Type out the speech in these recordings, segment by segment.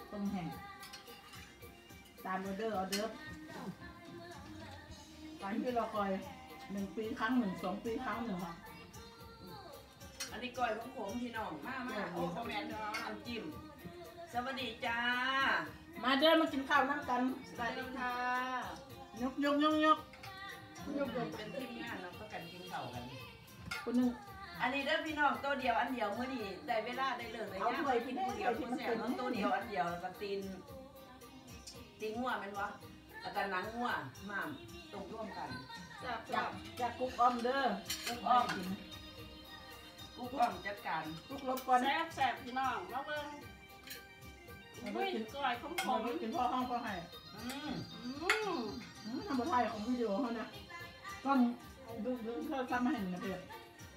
ต้มแห้งตามออเดอร์การที่เราคอย1 ปีครั้งหนึ่ง2 ปีครั้งหนึ่งค่ะอันนี้ก้อยของผมพี่น้องมาโอ้คอมเมนต์น้ำจิ้มสวัสดีจ้ามาเดินมากินข้าวนั่งกันสวัสดีค่ะยกเป็นทีมงานเราก็กันกินข้าวกันคนนึงอันนี้เด้อพี่น้องตัวเดียวอันเดียวเมื่อนี้ได้เวลาได้เลิกเลยย่างกินผู้เดียวผู้แสบตัวเดียวอันเดียวแล้วก็ตีนงัวมันวะแล้วก็หนังงัวหม่ามตรงร่วมกันจากกุ๊กอ้อมเด้อกุ๊กอ้อมจัดการกุ๊กลบก่อนแสบพี่น้องมาเบิ่งไม่ก่อยของผมกินพ่อห้องพ่อให้ทำบทไทยของวิดีโอเขานะก็ดูเพื่อทำมาให้หนึ่งนะเพื่อน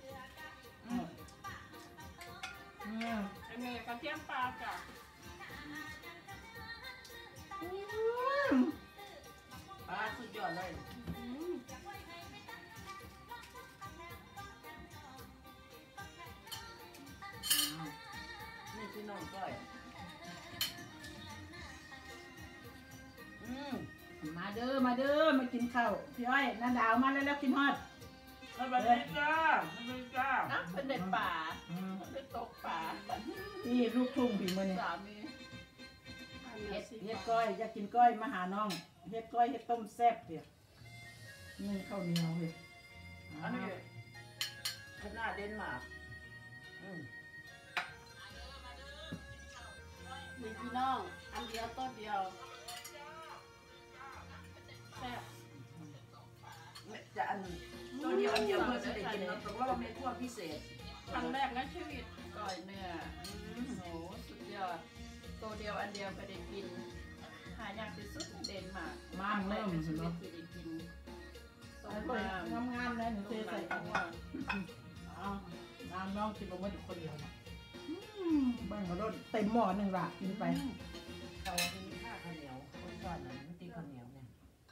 อันนี้กระเทียมปลาจ้ะปลาสุดยอดเลยนี่พี่น้องก้อยมาเด้อมากินข้าวพี่อ้อยน้าดาวมาแล้วกินฮอดสวัสดีจ้าเป็นเด็กป่าเป็นตกป่านี่ลูกทุ่งผีมือนี่สามีเฮ็ดก้อยอยากกินก้อยมาหาน้องเฮ็ดก้อยเฮ็ดต้มแซ่บเดี๋ยวนี่ข้าวเหนียวเลยอันนี้ขนาดเดนมาร์กมีพี่น้องอันเดียวต้นเดียวแซ่บจะอันตัวเดียวเพื่อจะได้กินเราต้องว่าเป็นพวกพิเศษครั้งแรกในชีวิตก่อยเนี่ยโหสุดยอดตัวเดียวอันเดียวไปได้กินหายากที่สุดเดนมาร์กมาเริ่มสุดเนาะที่ได้กินงามเลยหนูเทใส่กันว่าน้องกินบะหมี่คนเดียวนะบ้านเขาโดนเต็มหม้อ1 ละกินไปเขามีข้าวเหนียวคนก่อนนั้นตีข้าวเหนียวเนี่ย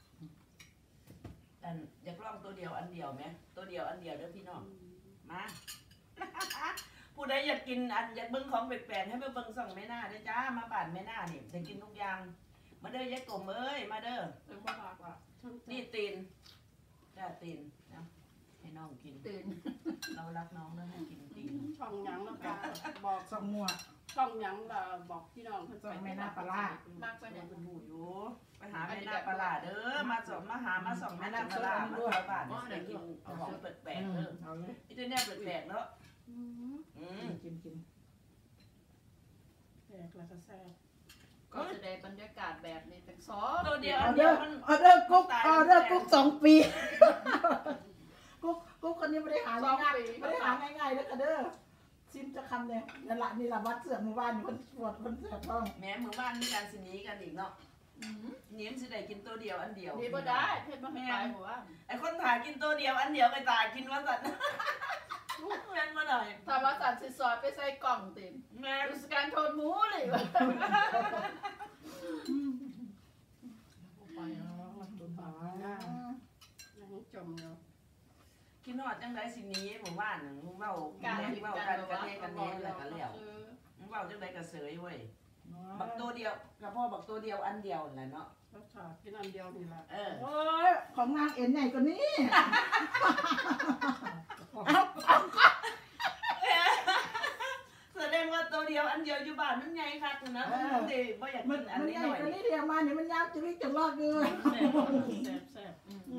อันอยากลองตัวเดียวอันเดียวไหมตัวเดียวอันเดียวเด้อพี่น้องมาผู้ใดอยากกินอันอยากเบิ้งของแปลกๆให้มาเบิ้งส่องแม่หน้าเด้อจ้ามาบ้านแม่หน้านี่จะกินทุกอย่างมาเด้อยายกลมเอ้ยมาเด้อนี่ตีนจ้าตีนนะให้น้องกินตีนเรารักน้องแล้วให้กินตีนช่องยังแล้วก็บอกช่องมัวช่องยังเราบอกพี่น้องเพื่อนไปแม่หน้าปลามากไปไหนคุณหูอยู่ไปหาแม่หน้าปลาเด้อมาส่งมาส่งแม่หน้าปลามาชาวบ้านได้กินของแปลกๆเด้อไอ้ตัวเนี้ยแปลกๆเนาะกินแปลกแล้วก็แซ่บก็จะได้บรรยากาศแบบนี้เป็นตัวเดียวออเดอร์กุ๊ก2 ปีกุ๊กคนนี้ไม่ได้หาง่ายแล้วก็เด้อชิมจะคำเนี่ยนั่นแหละนี่แหละวัดเสือหมู่บ้านคนปวดคนเสือท้องแม้หมู่บ้านมีการสิหนีกันอีกเนาะนี่มันสิได้กินตัวเดียวอันเดียวนี่บ่ได้เพิ่นบ่ให้ตายหัวไอ้คนถ่ายกินตัวเดียวอันเดียวไปตายกินว่าสัตว์แม่นมาหน่อยถ้าว่าสัตว์สิซอยไปใส่กล่องติแม่ดูสการโทนหมูเลยว่ะไปตัวผาจมเนาะกินหอดจังไรสินี้หมู่บ้านมึงเว้ากันแน่แล้วก็แล้วมึงเว้าจังไรก็เสยเว้ยบักตัวเดียวกับพ่อบักตัวเดียวอันเดียวแหละเนาะกินอันเดียวนี่แหละโอ้ยของนางเอ็นใหญ่กว่านี้แสดงว่าตัวเดียวอันเดียวอยู่บ้านมันใหญ่คักนะมันเด็กบ่อยากกินอันนี้หน่อยมันใหญ่กว่านี้เดียวมาเนี่ยมันยาวจะวิ่งจะรอดเลยแซ่บ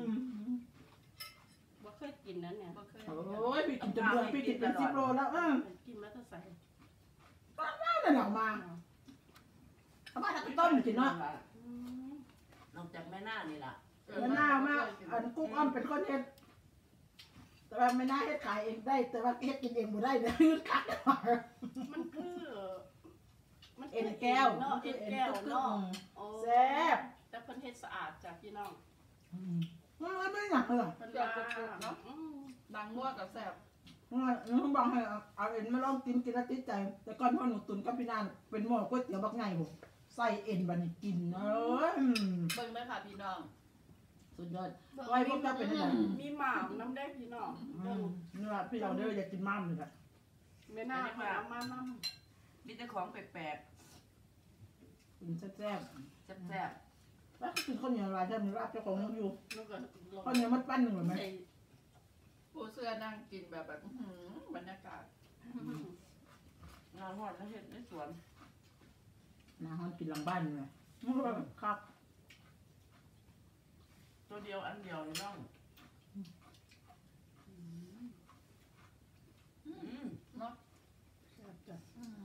บ่เคยกินนั้นเนี่ยบ่เคยโอ้ยพี่กินจนเบื่อพี่กินเป็น10 โลแล้วกินมาตั้งใส่ตอนนั้นน่ะหนักมาเอามาจากต้นกินเนาะนอกจากแม่หน้านี่ล่ะแม่หน้ามากอันกุ๊กอ้อมเป็นคนเฮ็ดแต่ว่าแม่หน้าเฮ็ดขายเองได้แต่ว่าเฮ็ดกินเองบ่ได้เนี่ยยืดกัดมันคือมันเอ็นแก้วเนาะเอ็นแก้วเนาะแซ่บแต่เพิ่นเฮ็ดสะอาดจ้ะพี่น้องมันไม่หนักเลยเพิ่นอยากเนาะดังงัวกับแซ่บหนูบอกให้เอาเอ็นมาลองกินแล้วติดใจแต่ก่อนพ่อหนูตุนกับพี่นานเป็นหม้อก๋วยเตี๋ยวบักไงผมใส่เอ็นบัดนี้กินเบิ่งเลยค่ะพี่น้องสุดยอดไว้พวกเราเป็นอะไรมีหม่ามน้ำแดงพี่น้องนี่ว่าพี่เราเด้ออยากกินม่ามเลยค่ะไม่น่ามาน้ำมีแต่ของแปลกรกินแซ่บแซ่บๆแล้วกินข้าวเหนียวลายแซ่บมีราบเจ้าของยังอยู่แล้วก็ลงข้าวเหนียวมัดปั้นหนึ่งเหรอไหมในปูเสื้อนั่งกินแบบบรรยากาศๆนอนหอดแล้วเห็ดในสวนน้าฮอนกินหลังบ้านเลยมันก็แบบครับตัวเดียวอันเดียวเลยน้องเนาะแซ่บจ้ะ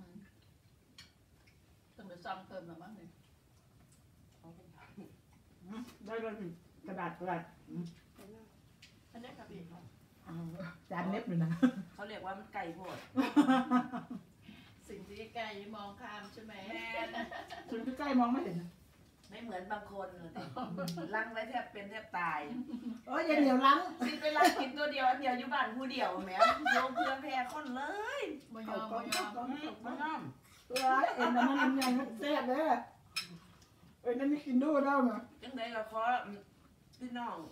ต้องไปซ้ำเติมหรือมั้งเนี่ยเขาเป็นผักได้เลยกระดาษไปหน้าอันนี้ครับพี่จานเน็บเลยนะเขาเรียกว่ามันไก่โพดสิ่งที่ไกลมองข้ามใช่ไหมแม่ถึงใกล้มองไม่เห็นไม่เหมือนบางคนเลยลังไว้แทบเป็นแทบตายเอออย่าเหนียวลังสิเวลากินตัวเดียวอันเดียวอยู่บ้านผู้เดียวแหม่โยมเพื่อแพ้คนเลยบ่ยอมบ่ยอมมันน้ำตัวเอ็นมันยังไงมันแซ่บเลยเอ็นนั่นนี่กินดูได้ไหมจังไดก็ขอพี่น้อง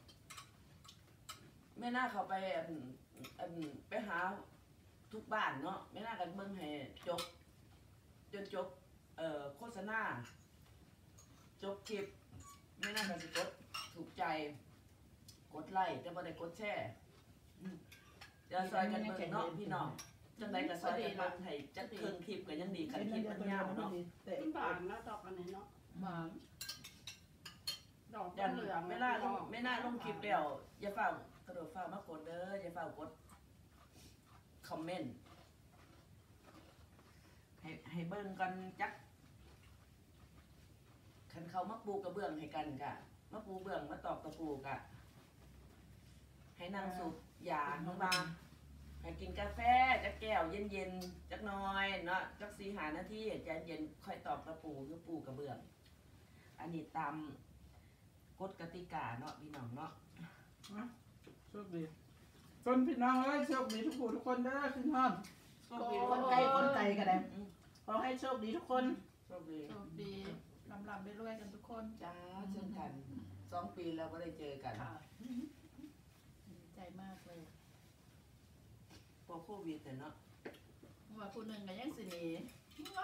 แม่น่าเขาไปไปหาทุกบ้านเนาะแม่น่ากันเบิ่งให้จบจนจบโฆษณาจบคลิปแม่น่ากันสิกดถูกใจ กดไลค์แต่บ่ได้กดแชร์เดี๋ยวซอยกันเบิ่งเนาะพี่น้องจังไดก็ซอยกันเบิ่งให้จักเครื่องคลิปก็ยังดีกันคลิปมันยาวเนาะมันบานนะดอกอันนี้เนาะหมาดอกยันเหลืองไม่น่าลงคลิปเดียวอย่าฝ่ากระโดดฝ่ามากดเด้ออย่าฝ่ากดคอมเมนต์ให้เบิ่งกันจักคันเขามาปูกระเบื้องให้กันกะมาปูเบื้องมาตอกกระปูกะให้นั่งสูบยาข้างบางให้กินกาแฟจักแก้วเย็นๆจักหน้อยเนาะจัก4-5 นาทีใจเย็นค่อยตอกกระปูคือปูกระเบื้องอันนี้ตามกฎกติกาเนาะพี่น้องเนาะโชคดีต้นพี่น้องเอ้ยโชคดีทุกผู้ทุกคนเด้อขึ้นห้องโชคดีคนไกลคนไกลกันเลยขอให้โชคดีทุกคนโชคดีโชคดีลำไปรวยกันทุกคนจ้าเช่นกัน2 ปีแล้วก็ได้เจอกันค่ะดีใจมากเลยพอโควิดแต่เนาะว่าผู้หนึ่งก็ยังสิหนีไว้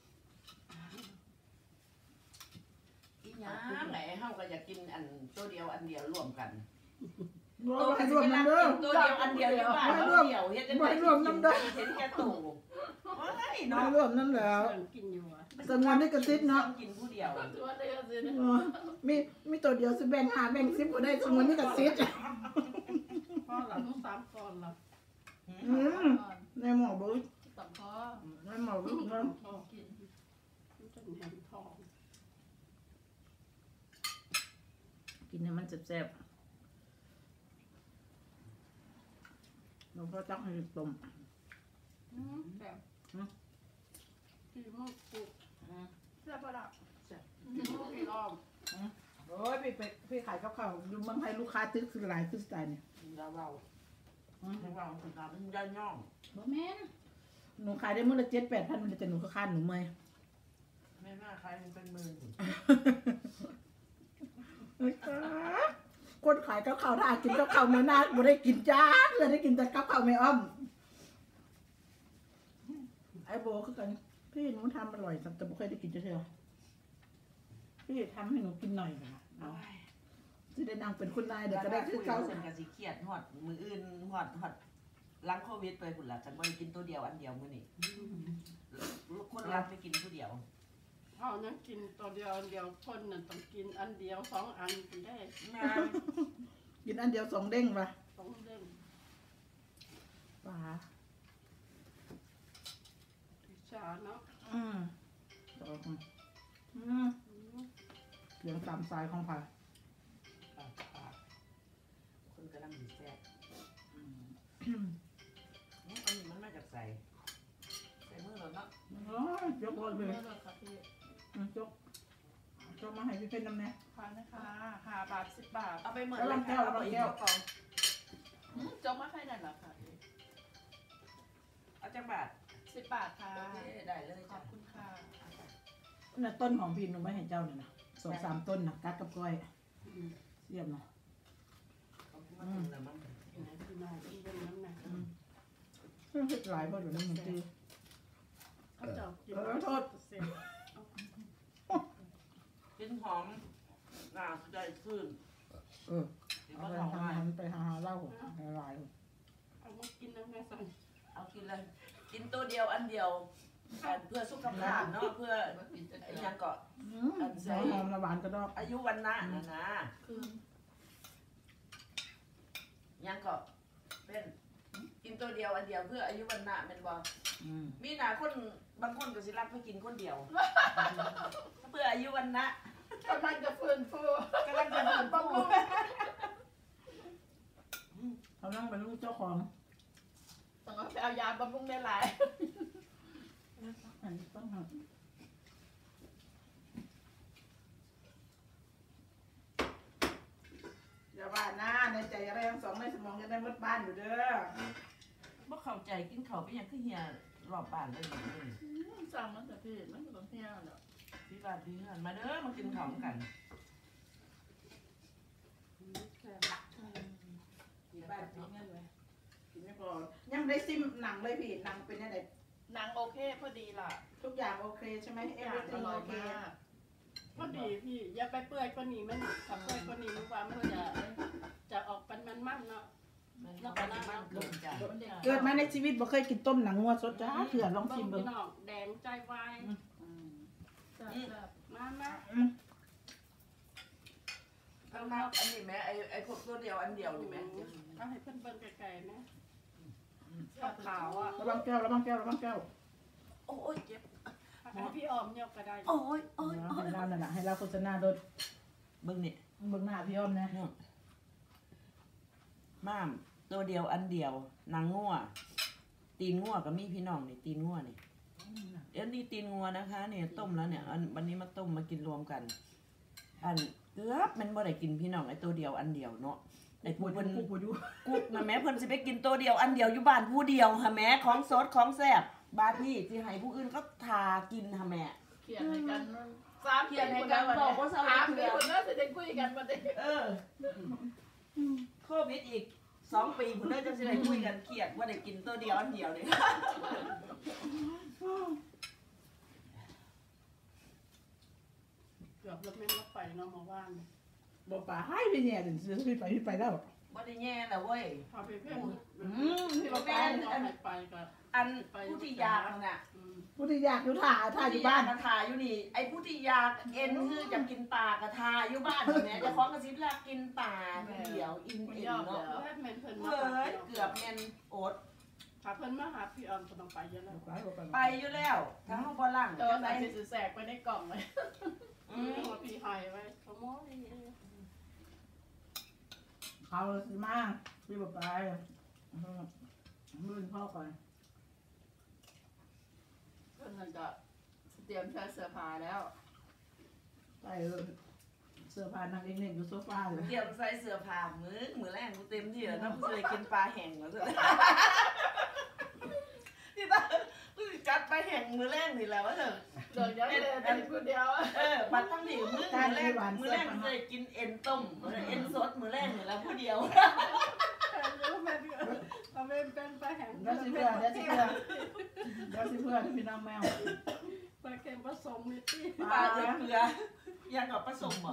อีหยังไหนเฮาก็อยากกินอันตัวเดียวอันเดียวรวมกันรวมให้รวมน้ำเด้อตัวเดียวอันเดียวอยู่บ้านตัวเดียวเฮ็ดจังได๋เห็นแก่ตู่โอ้ยไม่เนาะรวมน้ำแล้วเพื่อนกินอยู่อ่ะสงวนนี่กระซิบเนาะกินผู้เดียวตัวเดียวสิมีตัวเดียวสิแบ่ง5แบ่ง10ก็ได้สงวนนี่กระซิบพ่อหลังต้อง3 ก่อนละในหมอบุ้ยตับคอในหมอบุ้ยเนาะพ่อกินมันจะแหงทองกินให้มันแซ่บๆเราก็จักให้ต้มแบบที่มุกปุกแซ่บปะล่ะที่มุกอีล้อมโอ้ยพี่ขายกับข้าวอยู่เมืองไทยลูกค้าตึกซื้อหลายซื้อสไตล์เนี่ยเราคือการมันย่อย่องบ่แม่นหนูขายได้มื้อละ7-8 พันมันจะหนูก็ค้านหนูเมื่อยแม่น่าใครมันเป็นหมื่นคนขายกับข้าวถ้ากินกับข้าวไม่น่าบ่ได้กินจ้าเลยได้กินแต่กับข้าวไม่อ้อมไอ้โบคือกันพี่หนูทำอร่อยแต่บ่เคยได้กินเท่าพี่ทำให้หนูกินหน่อยค่ะเอาสิได้นางเป็นคุณนายเดี๋ยวจะได้คือเก่าเส้นกะสิเครียดฮอดมืออื่นฮอดหลังโควิดไปพุ่นล่ะกันบ่ได้กินตัวเดียวอันเดียวมื้อนี้คนรักไปกินผู้เดียวพ่อนั้นกินตัวเดียวคนน่ะต้องกินอันเดียว2 อันถึงได้แม่กินอันเดียว2 เด้งป่ะ 2 เล่มป่าพิชาเนาะต่อของเสียงตามสายของผ่าคนกำลังดีแซ่บอันนี้มันมาจากใส่มือเราเนาะโอ้ยยกโอนเลยเลิกครับพี่จกมาให้พี่เป็นน้ำแน่ทานนะคะ5 บาท 10 บาทเอาไปเหมือนเลยค่ะเอาไปอีกกล่องจบมาให้นั่นเหรอคะพี่เอาจังบาท 10 บาทค่ะโอเคได้เลยขอจ้ะบคุณค่ะน่ะต้นของพี่หนูไม่ให้เจ้าเนี่ยนะ2-3 ต้นนะกัดกับก้อยเสียบนะขอบคุณมากเลยมั้งไหนพี่น้องเป็นน้ำหนักเฮ็ดหลายบ่เดี๋ยวนี้มันจื้อเขาเจ้ากินโทษเสร็จหอมน่าสนใจขึ้นเออเดี๋ยวเอาก็ไปลองหามาหันไปหาเหล้าหลายเอามากินน้ำแม่สั่งเอากินเลยกินตัวเดียวอันเดียวเพื่อสุขภาพเนาะเพื่อมากินจะไอ้เกลือยังก็หอมละหวานกระดอกอายุวันนะนะคือยังก็เป็นกินตัวเดียวอันเดียวเพื่ออายุวันนะเป็นบ่มีหนาคนบางคนก็สิรักไปกินคนเดียว เพื่ออายุวันนะกำลังจะฟื้นฟูกำลังจะดื่มบำรุงเขานั่งเป็นลูกเจ้าของต้องเอาไปเอายาบำรุงได้หลายอันนี้ต้องหาอย่าว่าหน้าในใจอะไรทั้งสองในสมองจะได้มดบ้านอยู่เด้อบ่เข้าใจกินข้าวไปยังคือเฮียรอบบ้านเลยนี่สั่งมันแต่พี่มันก็ต้องเที่ยวเนาะพี่บ้านพี่เฮือนมาเด้อมากินข้าวกันบ้านพี่เงินเลยกินไม่พอยังได้ซิมหนังเลยพี่หนังเป็นยังไงนางโอเคพอดีล่ะทุกอย่างโอเคใช่ไหมเออเวอร่ร์ติงอโอย เคมากพอดีพี่อย่าไปเปื่อยกว่านี้มันถ้าเปื่อยกว่านี้มันว่ามันจะออกเป็นมันเนาะมันก็มันเกินจ้ะเกิดมาในชีวิตบ่เคยกินต้มหนังงัวสดจ้าเถื่อลองเบิ่ชิงมเบิ่งพี่น้องแดงใจวายแซ่บมาเอามาอันนี้แม่ไอ้พวกตัวเดียวอันเดียวนี่แม่เอาให้เพิ่นเบิ่งไกลๆนะขาวอ่ะระวังแก้วระวังแก้วระวังแก้วโอ้ยเจ็บให้พี่ออมยกก็ได้โอ้ยโอ้ยให้เรานั่นแหละให้เราโฆษณาโดยเบิ่งนี่เบิ่งหน้าพี่อ้อมนะม่ามตัวเดียวอันเดียวนางงัวตีนงัวก็มีพี่น้องนี่ตีนงัวนี่เดี๋ยวนี้ตีนงัวนะคะเนี่ยต้มแล้วเนี่ยอันวันนี้มาต้มมากินรวมกัน อันเกือบมันบ่ได้กินพี่น้องไอ้ตัวเดียวอันเดียวเนาะไอ้ผู้เพิ่นกูอยู่กุ๊กนะแม่เพิ่นสิไปกินตัวเดียวอันเดียวอยู่บ้านผู้เดียวค่ะแม่ของสดของแซ่บบาพี่สิให้ผู้อื่นก็ทากินค่ะแม่เขียนให้กัน3 ปีคนนั้นวันนี้3 ปีคนนั้นจะได้คุยกันวันนี้เออโควิดอีก2 ปีพุ่นเด้อจังสิได้คุยกันเครียดว่าได้กินตัวเดียวอันเดียวนี่เกือบรถไม่มาไปเนาะมาว่านบอกป่าให้ไปเนี่ยเดี๋ยวซื้อพี่ไปแล้วบ่ได้แย่แล้วเว้ยพาไปเพื่อนพี่บอกไปไปก็อันผู้ที่อยากน่ะผู้ที่อยากอยู่ถ่าอยู่บ้านกระทาอยู่นี่ไอ้ผู้ที่อยากเอ็นคือจะกินปลากระทาอยู่บ้านแม่จะของกระซิบลากกินปลาเดียวอินเอ็นเนาะแม่เพิ่นมาเฮ้ยเกือบแม่นโอดถ้าเพิ่นมาหาพี่ออมก็ต้องไปเยอะแล้วไปอยู่แล้วถ้าเฮาบ่ล่างตัวจะไหนไปจะแสกไปในกล่องเลยหัวพี่หายไว้ขโมยเขาสิมาพี่บอกไปมือพ่อก่อนเพิ่นนั่นก็เตรียมใช้เสื้อผ้าแล้วไปเสื้อผ้านางเองเนี่ยอยู่โซฟาเลยเตรียมใส่เสื้อผ้ามื้อแรกกูเต็มที่แล้วเนาะกูจะได้กินปลาแห้งแล้วซะนี่ตากูสิจัดปลาแห้งมื้อแรกนี่แหละว่าเถอะเดี๋ยวยังเลยเป็นคนเดียวบัดทั้งที่มื้อแรกกูจะได้กินเอ็นต้มเอ็นสดมื้อแรกนี่แหละผู้เดียวเอาเป็นไปแห่งเดี๋ยวสิเพื่อนพี่น้องแมวไปเค็มผสมนิดที่ปลาเกลือยังกับผสมบ่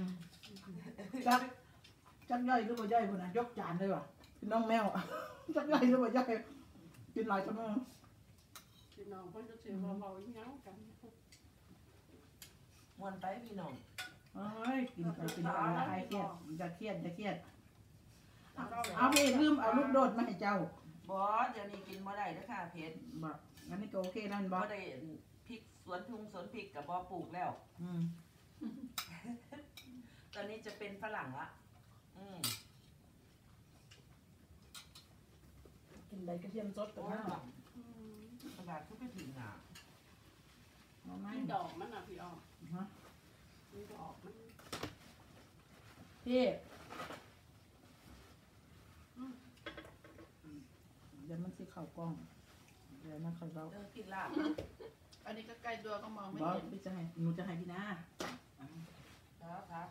จักย่อยหรือบ่ย่อยคนน่ะยกจานเลยว่ะพี่น้องแมวจักย่อยหรือบ่ย่อยกินหลายชั่วโมงพี่น้องเพิ่นจะถือว่าเบาอีหยังกันม่วนไปพี่น้องเอ้ยกินไปกินไปอย่าเครียดอย่าเครียดเอาพี่ลืมเอาลูกโดดมาให้เจ้าบ่เดี๋ยวนี้กินบ่ได้เด้อค่ะเพชรบอกงั้นนี่ก็โอเคนั่นบบ่อกได้พริกสวนพริกกับบ่ปลูกแล้ว ตอนนี้จะเป็นฝรั่งละกินใบกระเทียมสดกับโอ้ยข้าวตลาดทุกไปถึงอ่ะเอาไหมมีดอกมันน่ะพี่ออมฮะมีดอกมันพี่เดี๋ยวมันสิเข่ากล้องเดี๋ยวมันเขาเรากินลาบอันนี้ก็ใกล้ตัวก็มองไม่บอกเห็นพี่จะให้หนูจะให้พี่นาครับ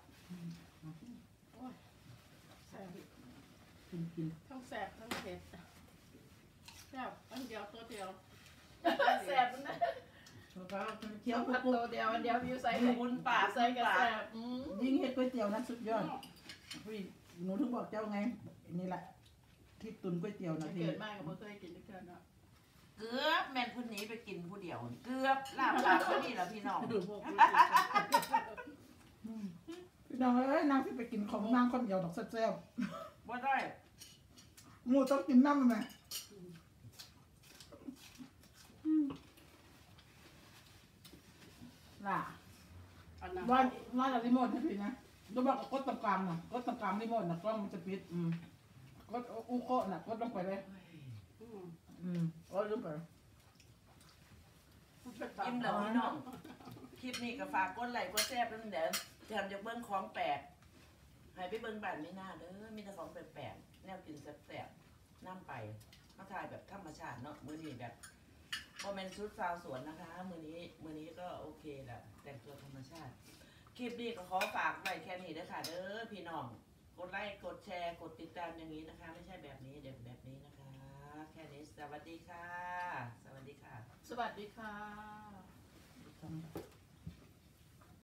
แซ่บกินทั้งแซ่บทั้งเผ็ดแซ่บอันเดียวตัวเดียวแสบนะแล้วก็เคี้ยวผัดปุ๊บตัวเดียวอันเดียววิวใส่บุญปากใส่กระแสบยิ่งเฮ็ดก๋วยเตี๋ยวนะสุดยอดพี่หนูถึงบอกเจ้าไงนี่แหละที่ตุนก๋วยเตี๋ยวนะพี่เกิดมากกับเพื่เคยกินทุกเทื่อเนาะเกือบแม่นคนนี้ไปกินผู้เดียว เกือบลาบปากก็นี่แหละพี่น้องพี่น้องเอ้ยนางที่ไปกินของนางคนเดียวดอกแซ่บว่าได้ๆหมูต้องกินน้ำไหมล่ะอันนั้นว่าเรารีโมทให้พี่นะดูบอกกดตรงกลางน่ะกดตรงกลางรีโมทน่ะกล้องมันจะปิดกดอู้โคน่ะกดลงไปเลยลืมไปยิ้มแล้วพี่น้อง คลิปนี้ก็ฝากกดไลค์กดแชร์เป็นเดี๋ยวจะทำจากเบิ้งของแปลกให้ไปเบิ้งบ้านไม่น่าเด้อมีแต่ของแปลกๆแนวกินแซ่บๆน้ำไปมาถ่ายแบบธรรมชาติเนาะมื้อนี้แบบโมเมนต์ชุดสาวสวนนะคะมื้อนี้ก็โอเคแหละแต่งตัวธรรมชาติ คลิปนี้ก็ขอฝากไว้แค่นี้เด้อค่ะเด้อพี่น้องกดไลค์กดแชร์กดติดตามอย่างนี้นะคะ ไม่ใช่แบบนี้เดี๋ยวแบบนี้นะคะ แค่นี้สวัสดีค่ะ สวัสดีค่ะสวัสดีค่ะทำ